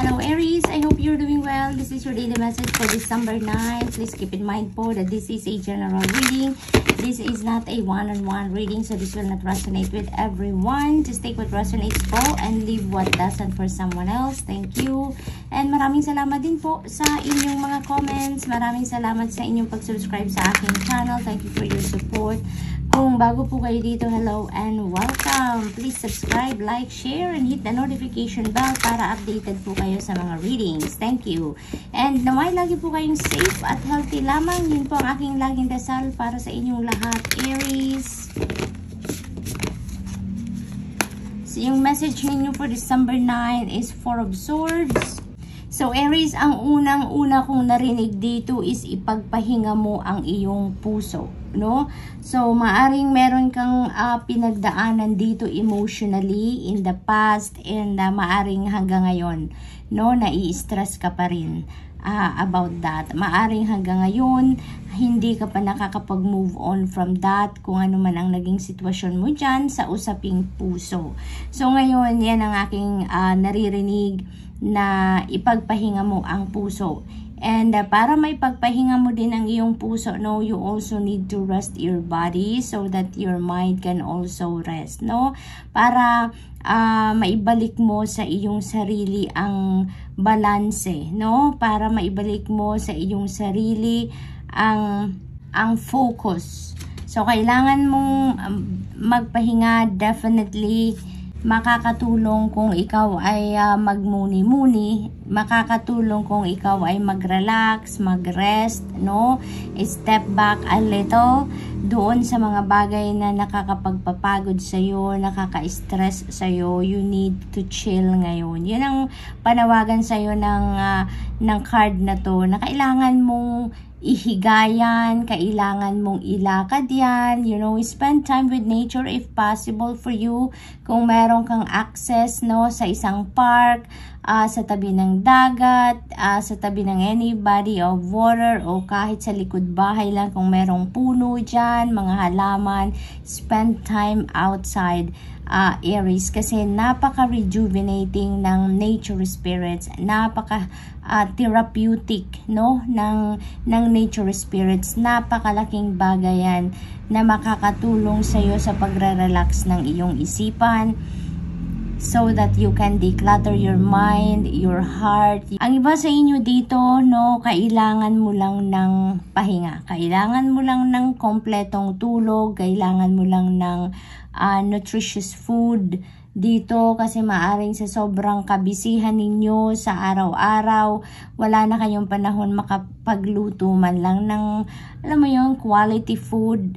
Hello Aries, I hope you're doing well. This is your daily message for December 9. Please keep in mind po that this is a general reading. This is not a one-on-one reading, so this will not resonate with everyone. Just take what resonates po and leave what doesn't for someone else. Thank you. And maraming salamat din po sa inyong mga comments. Maraming salamat sa inyong pag-subscribe sa aking channel. Thank you for your support. Kung bago po kayo dito, hello and welcome. Please subscribe, like, share, and hit the notification bell para updated po kayo sa mga readings. Thank you. And naway lagi po kayong safe at healthy lamang. Yun po ang aking laging dasal para sa inyong lahat, Aries. So, yung message ninyo for December 9 is Four of Swords. So, Aries, ang unang-una kong narinig dito is ipagpahinga mo ang iyong puso, no? So, maaring meron kang pinagdaanan dito emotionally in the past and maaring hanggang ngayon, no? Nai-stress ka pa rin about that. Maaring hanggang ngayon, hindi ka pa nakakapag-move on from that kung ano man ang naging sitwasyon mo dyan sa usaping puso. So, ngayon, yan ang aking naririnig na ipagpahinga mo ang puso. And para may pagpahinga mo din ang iyong puso, no, you also need to rest your body so that your mind can also rest, no? Para maibalik mo sa iyong sarili ang balanse, no? Para maibalik mo sa iyong sarili ang focus. So, kailangan mong magpahinga. Definitely makakatulong kung ikaw ay magmuni-muni, makakatulong kung ikaw ay mag-relax, mag-rest, no? Step back a little doon sa mga bagay na nakakapagpapagod sa'yo, nakaka-stress sa'yo. You need to chill ngayon. Yan ang panawagan sa'yo ng card na to, na kailangan mong ihigayan, kailangan mong ilakad yan, you know, spend time with nature if possible for you. Kung meron kang access, no, sa isang park, sa tabi ng dagat, sa tabi ng any body of water, o kahit sa likod bahay lang kung merong puno dyan, mga halaman, spend time outside, Aries, kasi napaka-rejuvenating ng nature spirits, napaka-therapeutic, no, ng nature spirits. Napakalaking bagay yan na makakatulong sa iyo sa pagre-relax ng iyong isipan so that you can declutter your mind, your heart. Ang iba sa inyo dito, no, kailangan mo lang ng pahinga. Kailangan mo lang ng kompletong tulog, kailangan mo lang ng nutritious food dito, kasi maaring sa sobrang kabisihan ninyo sa araw-araw, wala na kayong panahon makapagluto man lang ng, alam mo yung quality food,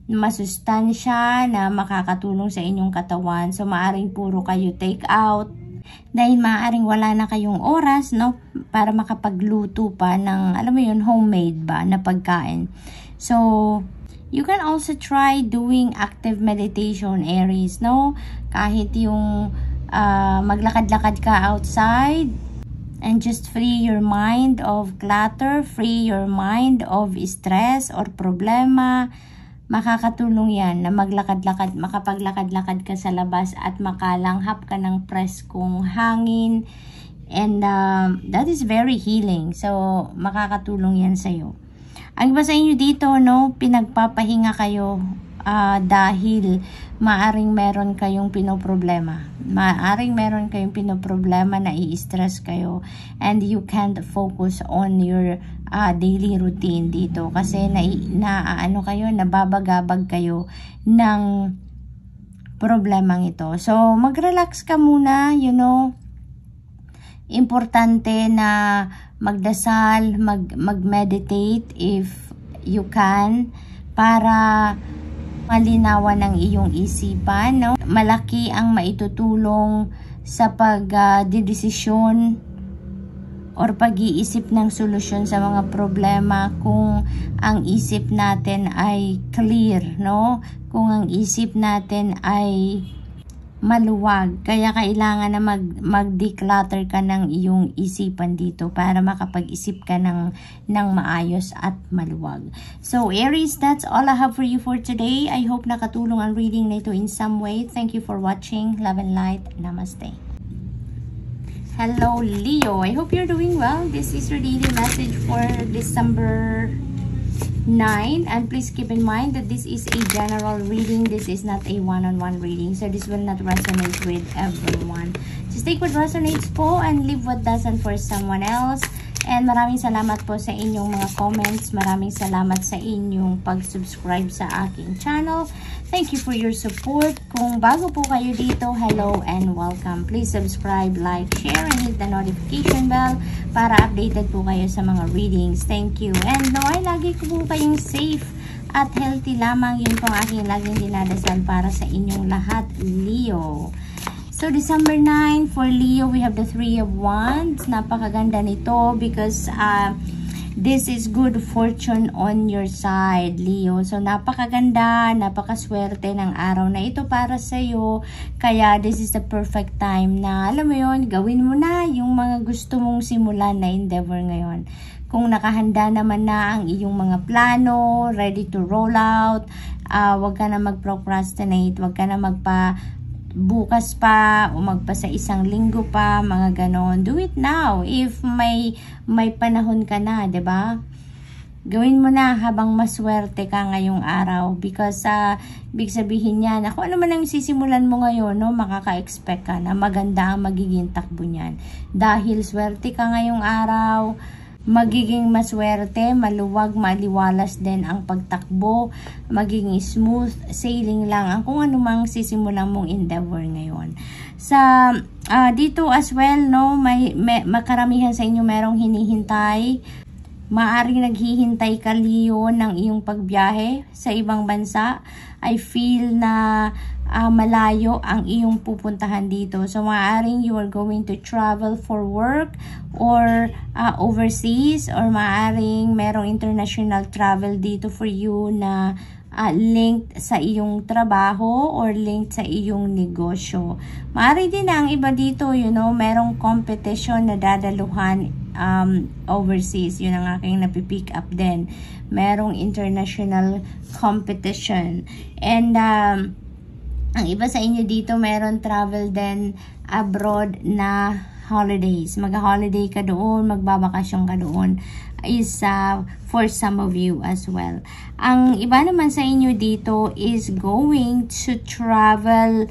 masustansya na makakatulong sa inyong katawan. So, maaring puro kayo take out dahil maaring wala na kayong oras, no, para makapagluto pa ng, alam mo yun, homemade ba na pagkain. So, you can also try doing active meditation, Aries, no? Kahit yung maglakad-lakad ka outside and just free your mind of clutter, free your mind of stress or problema. Makakatulong yan na maglakad-lakad, makapaglakad-lakad ka sa labas at makalanghap ka ng preskong hangin. And that is very healing. So, makakatulong yan sa'yo. Ang iba sa inyo dito, no, pinagpapahinga kayo dahil maaring meron kayong pinoproblema. Maaring meron kayong pinoproblema na i-stress kayo and you can't focus on your daily routine dito kasi nababagabag kayo ng problemang ito. So, mag-relax ka muna, you know. Importante na magdasal, mag-meditate if you can, para malinawan ang iyong isipan, no? Malaki ang maitutulong sa pagdedesisyon or pag-iisip ng solusyon sa mga problema kung ang isip natin ay clear, no? Kung ang isip natin ay maluwag. Kaya kailangan na mag-declutter ka ng iyong isipan dito para makapag-isip ka ng maayos at maluwag. So, Aries, that's all I have for you for today. I hope nakatulong ang reading na ito in some way. Thank you for watching. Love and light. Namaste. Hello, Leo. I hope you're doing well. This is your daily message for December 9. And please keep in mind that this is a general reading. This is not a one-on-one reading. So this will not resonate with everyone. Just take what resonates po and leave what doesn't for someone else. And maraming salamat po sa inyong mga comments. Maraming salamat sa inyong pag-subscribe sa aking channel. Thank you for your support. Kung bago po kayo dito, hello and welcome. Please subscribe, like, share, and hit the notification bell para updated po kayo sa mga readings. Thank you. And naway lagi ko po kayong safe at healthy lamang. Yun po ang aking laging dinadasal para sa inyong lahat, Leo. So, December 9, for Leo, we have the Three of Wands. Napakaganda nito because this is good fortune on your side, Leo. So, napakaganda, napakaswerte ng araw na ito para sa'yo. Kaya, this is the perfect time na, alam mo yun, gawin mo na yung mga gusto mong simulan na endeavor ngayon. Kung nakahanda naman na ang iyong mga plano, ready to roll out, wag ka na mag-procrastinate, wag ka na bukas pa o magpa sa isang linggo pa, mga ganon. Do it now if may panahon ka na, 'di ba? Gawin mo na habang maswerte ka ngayong araw because big sabihin niyan, ako ano man ang sisimulan mo ngayon, no, makaka-expect ka na maganda ang magiging takbo niyan. Dahil swerte ka ngayong araw, magiging maswerte, maluwag, maliwalas din ang pagtakbo, magiging smooth sailing lang ang kung ano mang sisimulan mong endeavor ngayon. Sa dito as well, no, may makaramihan sa inyo merong hinihintay. Maaring naghihintay ka, Leo, ng iyong pagbiyahe sa ibang bansa. I feel na malayo ang iyong pupuntahan dito. So, maaring you are going to travel for work or overseas, or maaring merong international travel dito for you na linked sa iyong trabaho or linked sa iyong negosyo. Maaari din na ang iba dito, you know, merong competition na dadaluhan overseas. Yun ang aking napipick up din. Merong international competition. And ang iba sa inyo dito, meron travel din abroad na holidays. Mag-holiday ka doon, magbabakasyon ka doon. Is for some of you as well. Ang iba naman sa inyo dito is going to travel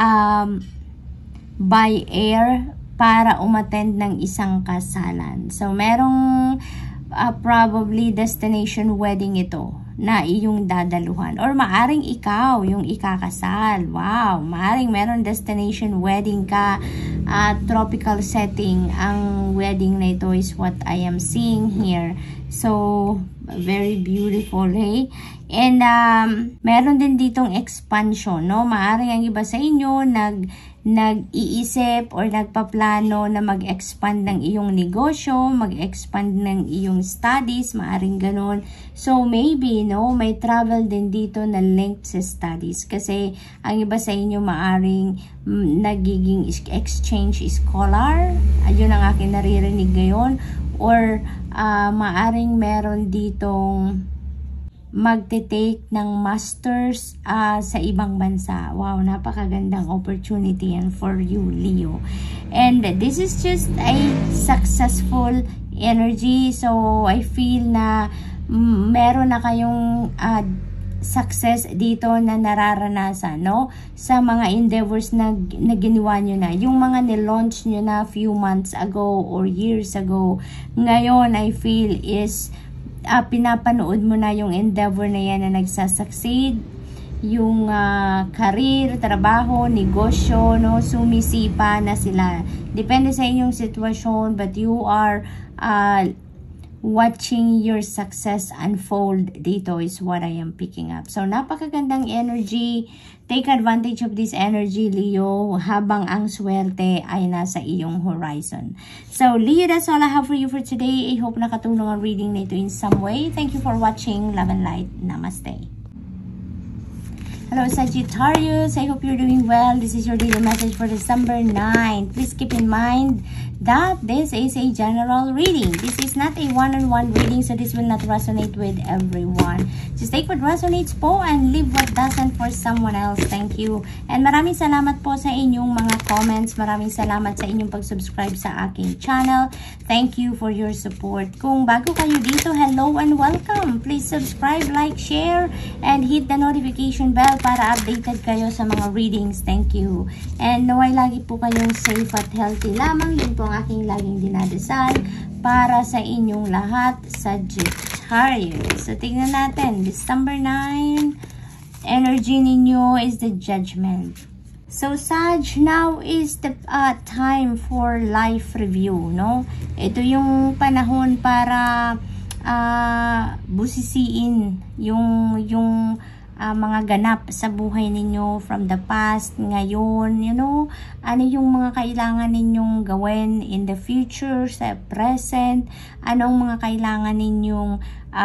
by air para umattend ng isang kasalan. So, merong probably destination wedding ito na iyong dadaluhan. Or maaring ikaw yung ikakasal. Wow! Maaring meron destination wedding ka, tropical setting. Ang wedding na ito is what I am seeing here. So, very beautiful, hey? And, meron din ditong expansion, no? Maaring ang iba sa inyo nag-iisip or nagpaplano na mag-expand ng iyong negosyo, mag-expand ng iyong studies, maaring ganun. So, maybe, no, may travel din dito na linked sa studies. Kasi, ang iba sa inyo maaring nagiging exchange scholar. Ayun ang aking naririnig ngayon. Or, maaring meron ditong magte-take ng masters sa ibang bansa. Wow, napakagandang opportunity yan for you, Leo. And this is just a successful energy. So, I feel na meron na kayong success dito na nararanasan, no? Sa mga endeavors na ginawa nyo na. Yung mga nilaunch nyo na few months ago or years ago. Ngayon, I feel is pinapanood mo na yung endeavor na yan na nagsasucceed, yung career, trabaho, negosyo, no, sumisipa na sila. Depende sa inyong sitwasyon, but you are watching your success unfold dito is what I am picking up. So, napakagandang energy. Take advantage of this energy, Leo, habang ang swerte ay nasa iyong horizon. So, Leo, that's all I have for you for today. I hope nakatulong ang reading na ito in some way. Thank you for watching. Love and light. Namaste. Hello, Sagittarius. I hope you're doing well. This is your daily message for December 9. Please keep in mind that this is a general reading. This is not a one-on-one reading, so this will not resonate with everyone. Just take what resonates po and leave what doesn't for someone else. Thank you. And maraming salamat po sa inyong mga comments. Maraming salamat sa inyong pag-subscribe sa aking channel. Thank you for your support. Kung bago kayo dito, hello and welcome. Please subscribe, like, share, and hit the notification bell para updated kayo sa mga readings. Thank you. And naway lagi po kayong safe at healthy lamang. Yun po ang aking laging dinadasal para sa inyong lahat, Sagittarius. So, tignan natin. December 9, energy ninyo is the Judgment. So, Sag, now is the time for life review, no? Ito yung panahon para busisiin yung mga ganap sa buhay ninyo from the past, ngayon, you know, ano yung mga kailangan ninyong gawin in the future, sa present, anong mga kailangan ninyong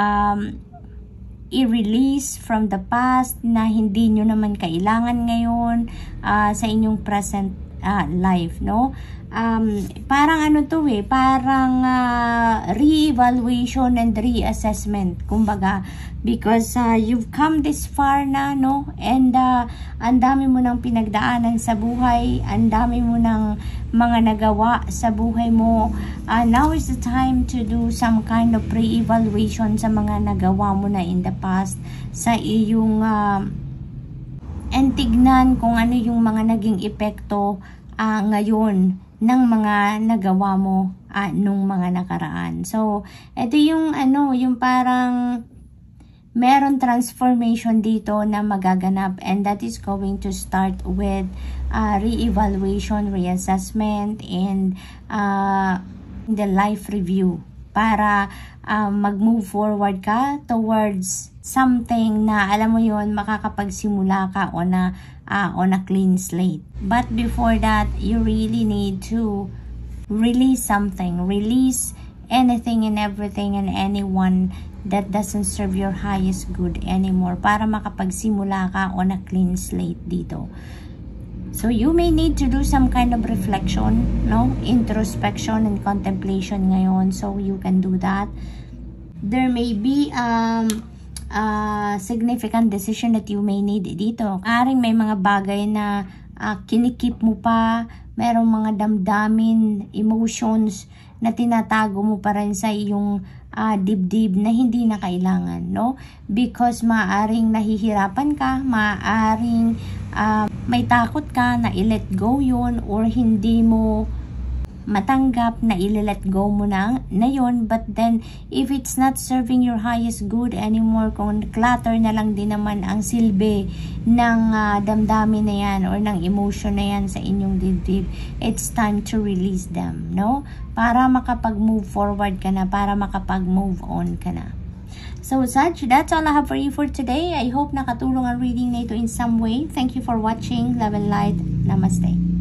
i-release from the past na hindi nyo naman kailangan ngayon sa inyong present life, no? Parang ano to parang re-evaluation and reassessment, kumbaga, because you've come this far na, no? And ang dami mo nang pinagdaanan sa buhay, ang dami mo nang mga nagawa sa buhay mo. Now is the time to do some kind of re-evaluation sa mga nagawa mo na in the past, sa iyong and tignan kung ano yung mga naging epekto ngayon ng mga nagawa mo nung mga nakaraan. So, ito yung yung parang meron transformation dito na magaganap, and that is going to start with re-evaluation, reassessment, and the life review para mag-move forward ka towards something na alam mo yon, makakapagsimula ka on a clean slate. But before that, you really need to release something, release anything and everything and anyone that doesn't serve your highest good anymore para makapagsimula ka on a clean slate dito. So you may need to do some kind of reflection, no? Introspection and contemplation ngayon, so you can do that. There may be significant decision that you may need dito. Aring may mga bagay na kinikip mo pa, merong mga damdamin, emotions na tinatago mo pa rin sa iyong dibdib na hindi na kailangan, no? Because maaring nahihirapan ka, maaring may takot ka na i-let go yun, or hindi mo matanggap na i-let go mo na yun. But then, if it's not serving your highest good anymore, kung clutter na lang din naman ang silbi ng damdamin na yan or ng emotion na yan sa inyong dibdib, it's time to release them, no? Para makapag-move forward ka na, para makapag-move on ka na. So, Sag, that's all I have for you for today. I hope nakatulong ang reading na ito in some way. Thank you for watching. Love and light. Namaste.